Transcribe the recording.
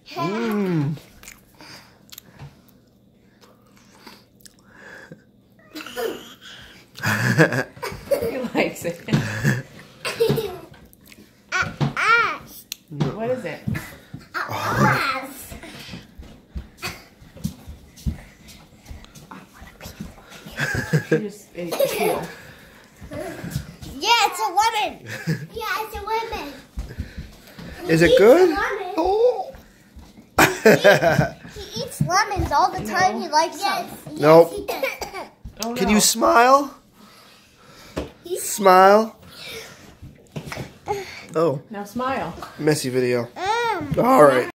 Mmm. He likes it. What is it? She just ate the peel. Yeah, it's a lemon. Yeah, it's a lemon. Is it good? Oh. He eats lemons all the time. No. He likes them. Nope. Yes, he does. Oh, Can no. you smile? Smile. Oh, Now smile. messy video. All right.